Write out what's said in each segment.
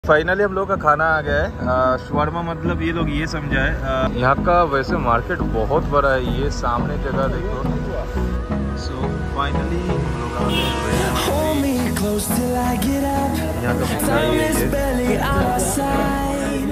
Finally हम लोग का खाना आ गया है। शवारमा मतलब ये लोग ये समझा है। यहाँ का वैसे मार्केट बहुत बड़ा है, ये सामने जगह देखो। सो फाइनली हम लोग आ गए। यहाँ का मिठाई है।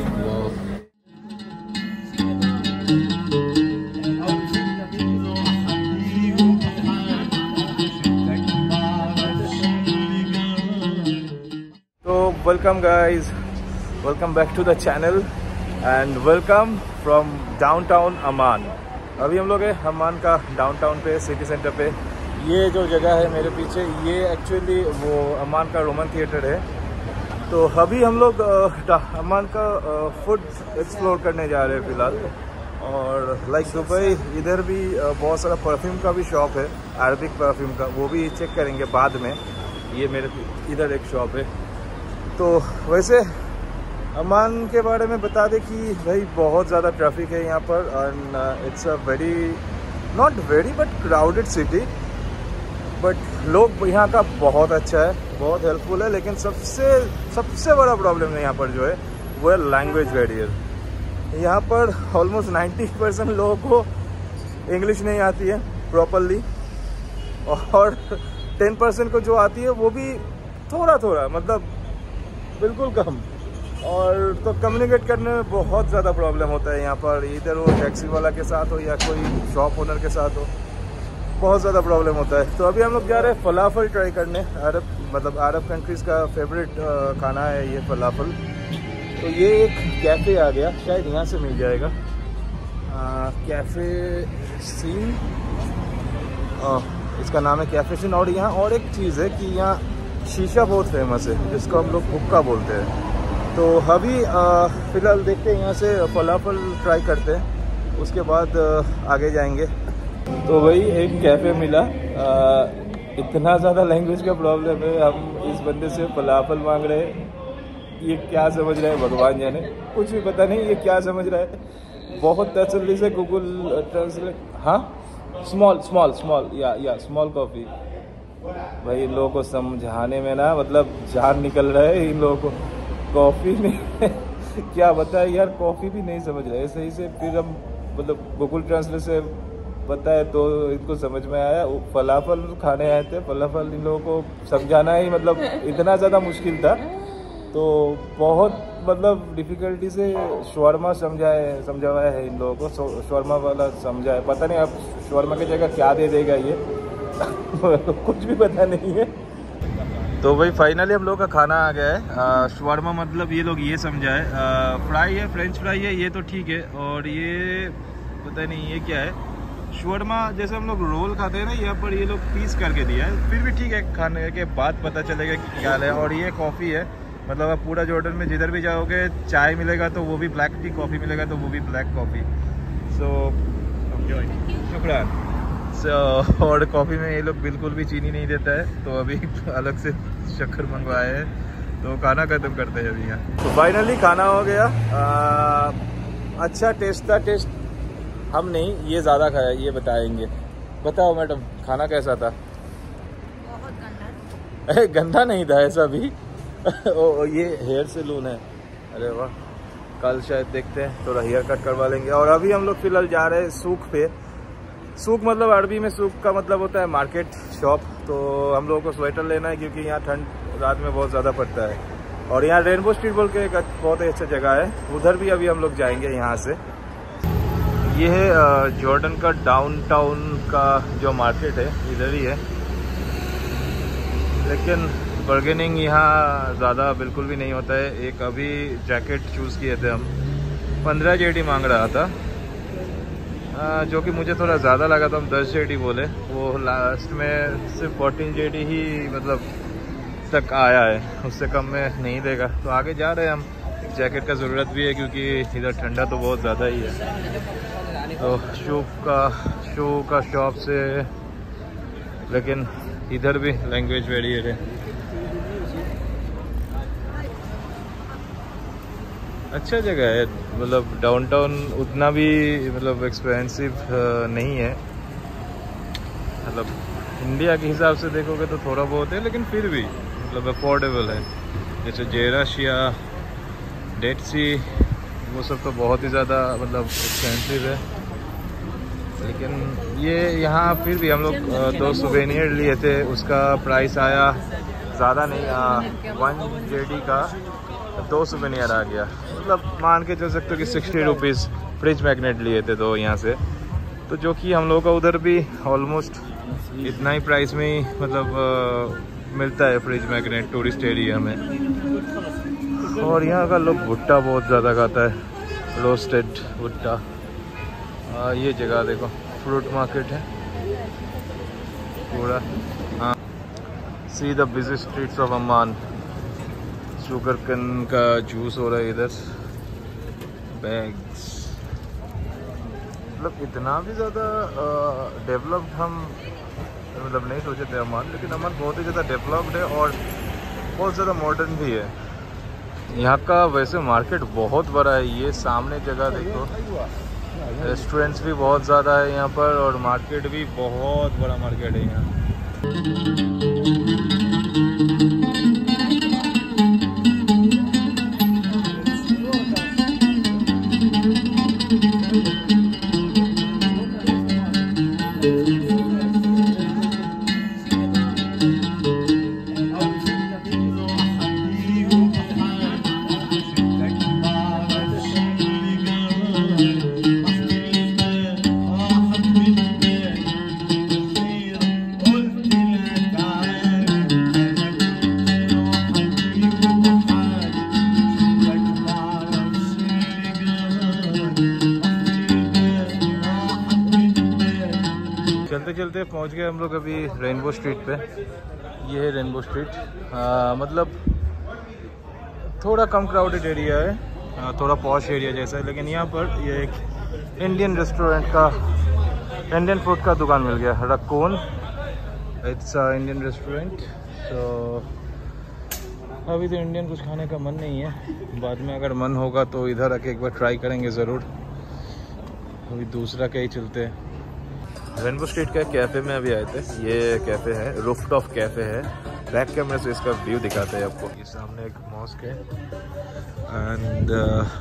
Welcome guys, welcome back to the channel and welcome from downtown Amman. अभी हम लोग हैं अमान का डाउनटाउन पे, सिटी सेंटर पे। ये जो जगह है मेरे पीछे, ये एक्चुअली वो अमान का रोमन थिएटर है। तो अभी हम लोग अमान का फूड एक्सप्लोर करने जा रहे हैं फ़िलहाल। और लाइक दुबई, इधर भी बहुत सारा परफ्यूम का भी शॉप है, अरबिक परफ्यूम का, वो भी चेक करेंगे बाद में। ये मेरे इधर एक शॉप है। तो वैसे अमान के बारे में बता दें कि भाई बहुत ज़्यादा ट्रैफिक है यहाँ पर। And it's a very not very but crowded city. But लोग यहाँ का बहुत अच्छा है, बहुत हेल्पफुल है। लेकिन सबसे बड़ा प्रॉब्लम है यहाँ पर जो है वो है लैंग्वेज बैरियर। यहाँ पर ऑलमोस्ट 90% लोगों को इंग्लिश नहीं आती है प्रॉपरली, और 10% को जो आती है वो भी थोड़ा मतलब बिल्कुल कम। और तो कम्युनिकेट करने में बहुत ज़्यादा प्रॉब्लम होता है यहाँ पर। इधर वो टैक्सी वाला के साथ हो या कोई शॉप ओनर के साथ हो, बहुत ज़्यादा प्रॉब्लम होता है। तो अभी हम लोग जा रहे हैं फलाफल ट्राई करने। अरब कंट्रीज़ का फेवरेट खाना है ये फलाफल। तो ये एक कैफ़े आ गया, शायद यहाँ से मिल जाएगा। कैफ़े सीन, इसका नाम है कैफ़े सीन। और यहाँ और एक चीज़ है कि यहाँ शीशा बहुत फेमस है, जिसको हम लोग हुक्का बोलते हैं। तो अभी फ़िलहाल देखते हैं, यहाँ से फलाफल ट्राई करते हैं, उसके बाद आगे जाएंगे। तो वही एक कैफ़े मिला। इतना ज़्यादा लैंग्वेज का प्रॉब्लम है। हम इस बंदे से फलाफल मांग रहे हैं, ये क्या समझ रहा है भगवान जाने, कुछ भी पता नहीं ये क्या समझ रहा है। बहुत तसल्ली से गूगल ट्रांसलेट, हाँ स्मॉल या स्मॉल कॉफ़ी। भाई इन लोगों को समझाने में ना मतलब जान निकल रहा है इन लोगों को। कॉफ़ी में क्या बताए यार, कॉफ़ी भी नहीं समझ रहे सही से। फिर हम मतलब गूगल ट्रांसलेट से बताए तो इनको समझ में आया। फलाफल खाने आए थे, फलाफल इन लोगों को समझाना ही मतलब इतना ज़्यादा मुश्किल था। तो बहुत मतलब डिफ़िकल्टी से शवारमा समझाया है इन लोगों को। शवारमा वाला समझाया, पता नहीं अब शवारमा की जगह क्या दे देगा ये कुछ भी पता नहीं है। तो भाई फाइनली हम लोग का खाना आ गया है। शवारमा मतलब ये लोग ये समझा है फ्राई है, फ्रेंच फ्राई है, ये तो ठीक है। और ये पता नहीं ये क्या है। शवारमा जैसे हम लोग रोल खाते हैं ना, यहाँ पर ये लोग पीस करके दिया है। फिर भी ठीक है, खाने के बाद पता चलेगा कि क्या है। और ये कॉफ़ी है, मतलब आप पूरा जॉर्डन में जिधर भी जाओगे चाय मिलेगा तो वो भी ब्लैक टी, कॉफ़ी मिलेगा तो वो भी ब्लैक कॉफ़ी। सो शुक्रान। और कॉफ़ी में ये लोग बिल्कुल भी चीनी नहीं देता है, तो अभी अलग से शक्कर मंगवाए हैं। तो खाना खत्म करते हैं अभी यहाँ। तो फाइनली खाना हो गया। अच्छा टेस्ट था। टेस्ट हम नहीं, ये ज़्यादा खाया, ये बताएंगे। बताओ मैडम, खाना कैसा था? बहुत गंदा। गंदा नहीं था ऐसा भी। ये हेयर सैलून है, अरे वाह। कल शायद देखते हैं, थोड़ा हेयर कट करवा लेंगे। और अभी हम लोग फ़िलहाल जा रहे हैं सूक पे। सूक मतलब अरबी में सूक का मतलब होता है मार्केट, शॉप। तो हम लोगों को स्वेटर लेना है क्योंकि यहाँ ठंड रात में बहुत ज़्यादा पड़ता है। और यहाँ रेनबो स्ट्रीट बोल के एक बहुत ही अच्छा जगह है, उधर भी अभी हम लोग जाएंगे यहाँ से। ये है जॉर्डन का डाउनटाउन का जो मार्केट है, इधर ही है। लेकिन बार्गेनिंग यहाँ ज़्यादा बिल्कुल भी नहीं होता है। एक अभी जैकेट चूज़ किए थे हम, 15 जेडी मांग रहा था, जो कि मुझे थोड़ा ज़्यादा लगा, तो हम 10 जेडी बोले। वो लास्ट में सिर्फ 14 जेडी ही मतलब तक आया है, उससे कम में नहीं देगा। तो आगे जा रहे हैं हम। जैकेट का ज़रूरत भी है क्योंकि इधर ठंडा तो बहुत ज़्यादा ही है। तो शू का शॉप से, लेकिन इधर भी लैंग्वेज बैरियर है। अच्छा जगह है, मतलब डाउनटाउन उतना भी मतलब एक्सपेंसिव नहीं है। मतलब इंडिया के हिसाब से देखोगे तो थोड़ा बहुत है, लेकिन फिर भी मतलब अफोर्डेबल है। जैसे जेराशिया डेड सी वो सब तो बहुत ही ज़्यादा मतलब एक्सपेंसिव है, लेकिन ये यहाँ फिर भी हम लोग 2 सुवेनियर लिए थे, उसका प्राइस आया ज़्यादा नहीं, 1 JD का 2 सुवेनियर आ गया। मतलब मान के चल सकते हो कि 60 रुपीज़ फ्रिज मैग्नेट लिए थे 2 यहाँ से, तो जो कि हम लोगों का उधर भी ऑलमोस्ट इतना ही प्राइस में ही मतलब मिलता है फ्रिज मैग्नेट टूरिस्ट एरिया में। और यहाँ का लोग भुट्टा बहुत ज़्यादा खाता है, रोस्टेड भुट्टा। ये जगह देखो फ्रूट मार्केट है पूरा। हाँ, see the busy streets of Amman. Sugar cane का जूस हो रहा है इधर, बैग्स। मतलब इतना भी ज़्यादा डेवलप्ड हम मतलब नहीं सोचे थे अम्मान, लेकिन अम्मान बहुत ही ज़्यादा डेवलप्ड है और बहुत ज़्यादा मॉडर्न भी है। यहाँ का वैसे मार्केट बहुत बड़ा है, ये सामने जगह देखो, रेस्टोरेंट्स भी बहुत ज़्यादा है यहाँ पर और मार्केट भी बहुत बड़ा मार्केट है यहाँ। चलते चलते पहुंच गए हम लोग अभी रेनबो स्ट्रीट पे। ये है रेनबो स्ट्रीट। मतलब थोड़ा कम क्राउडेड एरिया है, थोड़ा पॉश एरिया जैसा है, लेकिन यहाँ पर ये एक इंडियन रेस्टोरेंट का, इंडियन फूड का दुकान मिल गया, रक्कून। It's Indian restaurant. तो अभी तो इंडियन कुछ खाने का मन नहीं है, बाद में अगर मन होगा तो इधर आके एक बार ट्राई करेंगे ज़रूर। अभी दूसरा कहीं चलते हैं। रेनबो स्ट्रीट का कैफ़े में अभी आए थे। ये कैफ़े है, रूफटॉप कैफ़े है। बैक कैमरे से इसका व्यू दिखाते हैं आपको। ये सामने एक मॉस्क है एंड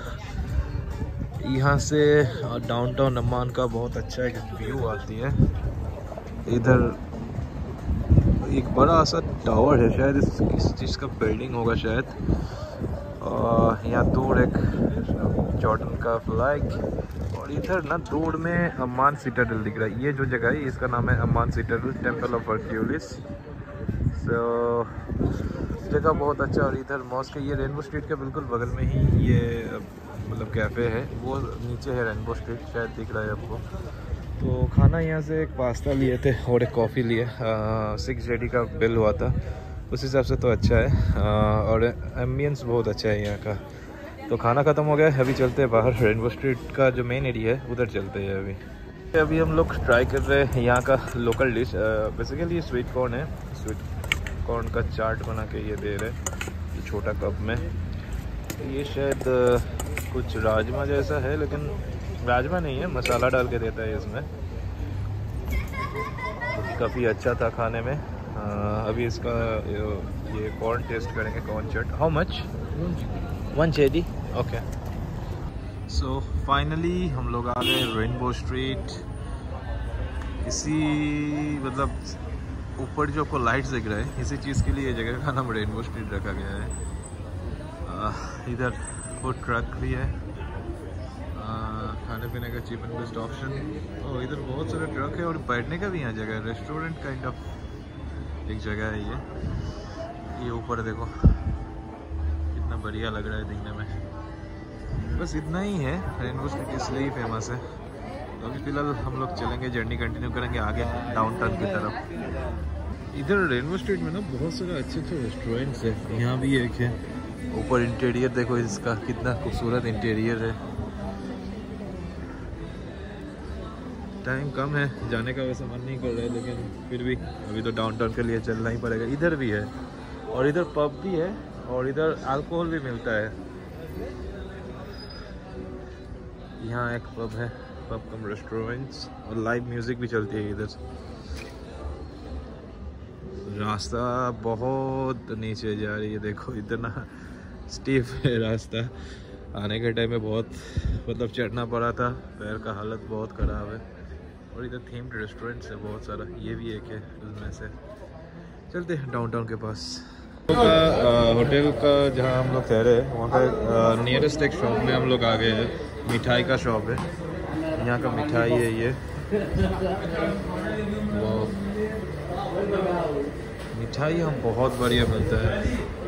यहाँ से डाउनटाउन अम्मान का बहुत अच्छा एक व्यू आती है। इधर एक बड़ा सा टावर है, शायद इस चीज़ का बिल्डिंग होगा शायद। यहाँ दूर एक जॉर्डन का फ्लैग और इधर ना दूर में अम्मान सिटाडेल दिख रहा है। ये जो जगह है इसका नाम है Amman citadel, temple of Hercules. So जगह बहुत अच्छा। और इधर मॉस्क है। ये रेनबो स्ट्रीट के बिल्कुल बगल में ही ये मतलब कैफ़े है, वो नीचे है रेनबो स्ट्रीट, शायद दिख रहा है आपको। तो खाना यहाँ से एक पास्ता लिए थे और एक कॉफ़ी लिए, 6 JD का बिल हुआ था। उस हिसाब से तो अच्छा है और एम्बियंस बहुत अच्छा है यहाँ का। तो खाना ख़त्म हो गया, अभी चलते हैं बाहर। रेनबो स्ट्रीट का जो मेन एरिया है उधर चलते हैं अभी हम लोग ट्राई कर रहे हैं यहाँ का local dish. Basically sweet corn है, स्वीट कॉर्न का चाट बना के ये दे रहे हैं, ये छोटा कप में। ये शायद कुछ राजमा जैसा है, लेकिन राजमा नहीं है, मसाला डाल के देता है इसमें। काफ़ी अच्छा था खाने में। अभी इसका ये कॉर्न टेस्ट करेंगे, corn chaat. How much? 1 JD। Okay. So finally हम लोग आ गए रेनबो स्ट्रीट। इसी मतलब ऊपर जो आपको लाइट्स दिख रहा है, इसी चीज़ के लिए ये जगह का नाम रेनबो स्ट्रीट रखा गया है। इधर फूड ट्रक भी है, खाने पीने का चीप एंड बेस्ट ऑप्शन। और इधर बहुत सारे ट्रक है और बैठने का भी यहाँ जगह है, रेस्टोरेंट काइंड ऑफ एक जगह है ये ऊपर देखो कितना बढ़िया लग रहा है दिखने में। बस इतना ही है, रेनबो स्ट्रीट इसलिए ही फेमस है। तो अभी फिलहाल हम लोग चलेंगे, जर्नी कंटिन्यू करेंगे आगे डाउनटाउन की तरफ। इधर रेनबो स्ट्रीट में ना बहुत सारे अच्छे अच्छे रेस्टोरेंट्स है। यहाँ भी एक है, ऊपर इंटीरियर देखो इसका, कितना खूबसूरत इंटीरियर है। टाइम कम है, जाने का वैसे मन नहीं कर रहा है, लेकिन फिर भी अभी तो डाउनटाउन के लिए चलना ही पड़ेगा। इधर भी है और इधर पब भी है और इधर अल्कोहल भी मिलता है। यहाँ एक पब है, पब कम रेस्टोरेंट्स, और लाइव म्यूजिक भी चलती है इधर। रास्ता बहुत नीचे जा रही है, देखो इतना स्टीप है रास्ता। आने के टाइम में बहुत मतलब चढ़ना पड़ा था, पैर का हालत बहुत ख़राब है। और इधर थीम्ड रेस्टोरेंट्स है बहुत सारा, ये भी एक है उसमें से। चलते हैं डाउनटाउन के पास। होटल का जहाँ हम लोग ठहरे हैं वहाँ का नियरेस्ट एक शॉप में हम लोग आ गए हैं। मिठाई का शॉप है, यहाँ का मिठाई है ये। मिठाई हम बहुत बढ़िया मिलता है।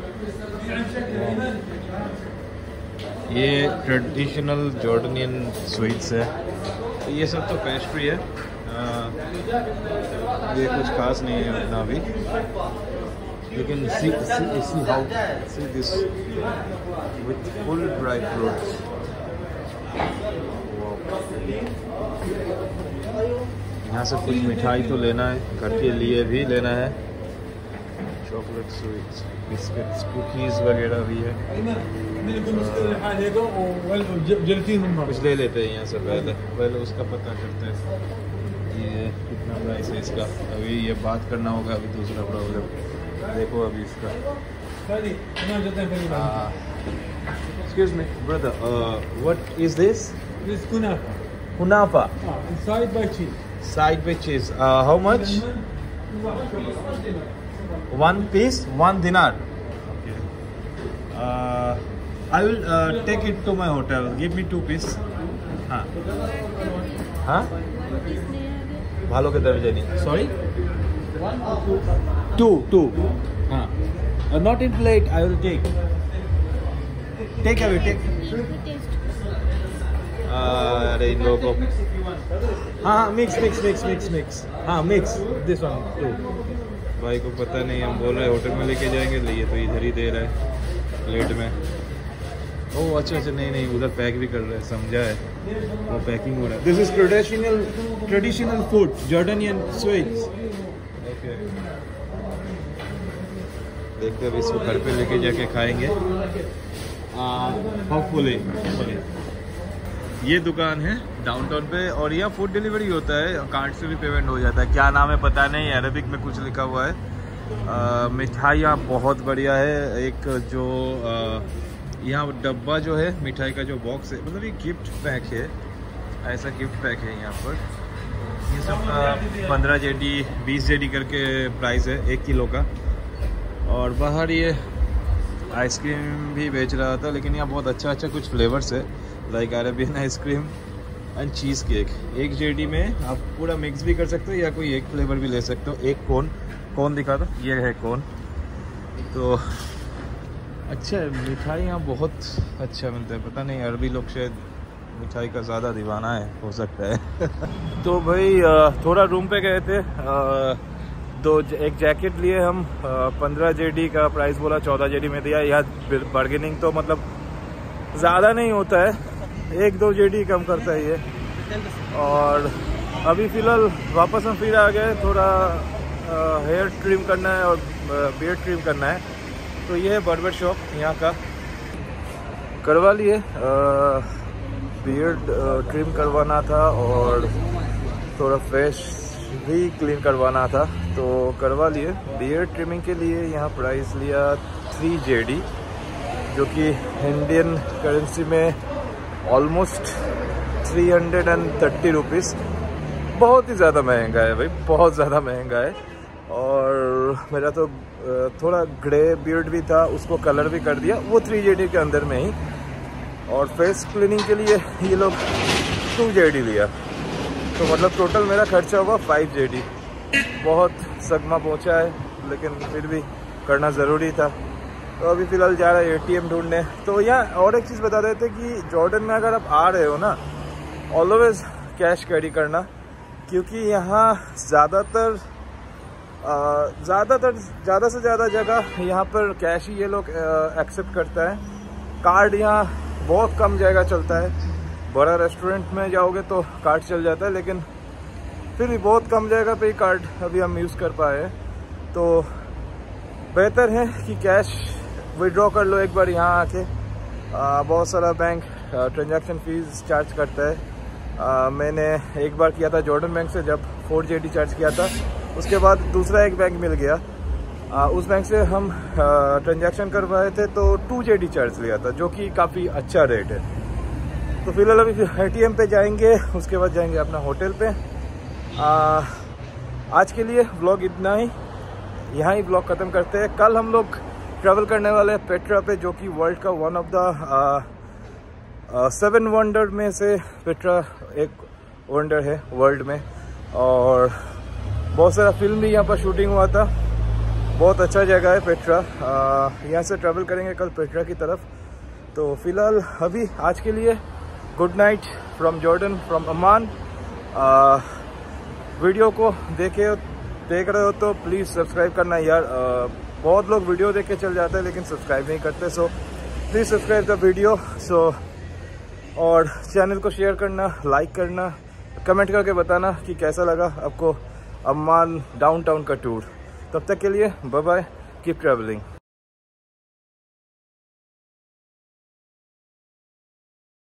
ये ट्रेडिशनल जॉर्डनियन स्वीट्स है। तो ये सब तो पेस्ट्री है, ये कुछ खास नहीं है उतना भी, लेकिन see this with full dry fruits. यहाँ से कुछ मिठाई तो लेना है, घर के लिए भी लेना है। चॉकलेट स्वीट्स, बिस्किट्स, कुकीज़ वगैरह भी है। कुछ ले लेते हैं यहाँ से, पहले उसका पता करते हैं ये कितना प्राइस है इसका। अभी ये बात करना होगा, अभी दूसरा प्रॉब्लम देखो अभी इसका। Excuse me, brother. What is this? This kunafa. Kunafa. Side by cheese. Side by cheese. How much? 1 piece, 1 dinar. Okay. I will take it to my hotel. Give me 2 piece. हाँ. हाँ? भालो के दर्जे नहीं. Sorry? 2. हाँ. Not in plate. I will take. Take away. Take. अरे इन लोगों को हाँ मिक्स हाँ मिक्स दिस वन टू। भाई को पता नहीं, हम बोल रहे हैं होटल में लेके जाएंगे, लिए तो इधर ही दे रहा है प्लेट में। ओह अच्छा नहीं उधर पैक भी कर रहे हैं, समझा है वो पैकिंग हो रहा है। This is traditional food Jordanian sweets. Okay देखते हैं, इसको घर पे लेके जाके खाएंगे होपफुली। ये दुकान है डाउनटाउन पे और यहाँ फूड डिलीवरी होता है, कार्ड से भी पेमेंट हो जाता है। क्या नाम है पता नहीं, अरबिक में कुछ लिखा हुआ है। मिठाई यहाँ बहुत बढ़िया है। एक जो यहाँ डब्बा जो है मिठाई का जो बॉक्स है, मतलब ये गिफ्ट पैक है, ऐसा गिफ्ट पैक है यहाँ पर। ये सब 15 जेडी 20 जेडी करके प्राइस है 1 किलो का। और बाहर ये आइसक्रीम भी बेच रहा था, लेकिन यहाँ बहुत अच्छा कुछ फ्लेवर्स है, like Arabian ice cream and cheesecake. 1 JD में आप पूरा मिक्स भी कर सकते हो या कोई एक फ्लेवर भी ले सकते हो। एक कोन दिखा दो, ये है कोन। तो अच्छा है, मिठाई यहाँ बहुत अच्छा मिलता है। पता नहीं अरबी लोग शायद मिठाई का ज़्यादा दीवाना है, हो सकता है। तो भाई थोड़ा रूम पे गए थे, एक जैकेट लिए हम। 15 जेडी का प्राइस बोला, 14 जेडी में दिया। यहाँ बार्गेनिंग तो मतलब ज़्यादा नहीं होता है, 1-2 जेडी कम करता है ये। और अभी फ़िलहाल वापस हम फिर आ गए, थोड़ा हेयर ट्रिम करना है और बियर्ड ट्रिम करना है। तो ये है बार्बर शॉप यहाँ का, करवा लिए। बियर्ड ट्रिम करवाना था और थोड़ा फेस भी क्लीन करवाना था, तो करवा लिए। बियर्ड ट्रिमिंग के लिए यहाँ प्राइस लिया 3 जेडी, जो कि इंडियन करेंसी में ऑलमोस्ट 330 रुपीज़। बहुत ही ज़्यादा महंगा है भाई, बहुत ज़्यादा महंगा है। और मेरा तो थोड़ा ग्रे बियर्ड भी था, उसको कलर भी कर दिया, वो 3 जेडी के अंदर में ही। और फेस क्लीनिंग के लिए ये लोग 2 जेडी लिया, तो मतलब टोटल मेरा खर्चा हुआ 5 जेडी। बहुत सदमा पहुंचा है, लेकिन फिर भी करना ज़रूरी था। तो अभी फ़िलहाल जा रहा है ATM ढूंढने। तो यहाँ और एक चीज़ बता देते कि जॉर्डन में अगर आप आ रहे हो ना, ऑलवेज़ कैश कैरी करना, क्योंकि यहाँ ज़्यादा से ज़्यादा जगह यहाँ पर कैश ही ये लोग एक्सेप्ट करता है। कार्ड यहाँ बहुत कम जगह चलता है। बड़ा रेस्टोरेंट में जाओगे तो कार्ड चल जाता है, लेकिन फिर भी बहुत कम जगह पे ही कार्ड अभी हम यूज़ कर पाए हैं। तो बेहतर है कि कैश विड्रॉ कर लो एक बार यहाँ आके। बहुत सारा बैंक ट्रांजैक्शन फीस चार्ज करता है। मैंने एक बार किया था जॉर्डन बैंक से, जब 4 जेडी चार्ज किया था। उसके बाद दूसरा एक बैंक मिल गया उस बैंक से हम ट्रांजैक्शन करवाए थे तो 2JD चार्ज लिया था, जो कि काफ़ी अच्छा रेट है। तो फिलहाल अभी ATM पे जाएंगे, उसके बाद जाएंगे अपना होटल पे। आज के लिए व्लॉग इतना ही, यहाँ ही व्लॉग ख़त्म करते हैं। कल हम लोग ट्रैवल करने वाले हैं पेट्रा पे, जो कि वर्ल्ड का वन ऑफ द 7 वंडर में से पेट्रा एक वंडर है वर्ल्ड में। और बहुत सारा फिल्म भी यहाँ पर शूटिंग हुआ था। बहुत अच्छा जगह है पेट्रा। यहाँ से ट्रैवल करेंगे कल पेट्रा की तरफ। तो फिलहाल अभी आज के लिए good night from Jordan, from Amman. Video को देख रहे हो तो प्लीज़ सब्सक्राइब करना यार। बहुत लोग वीडियो देख के चल जाते हैं लेकिन सब्सक्राइब नहीं करते। So please subscribe the video. और चैनल को शेयर करना, लाइक करना, कमेंट करके बताना कि कैसा लगा आपको अम्मान डाउनटाउन का टूर। तब तक के लिए बाय बाय, कीप ट्रैवलिंग।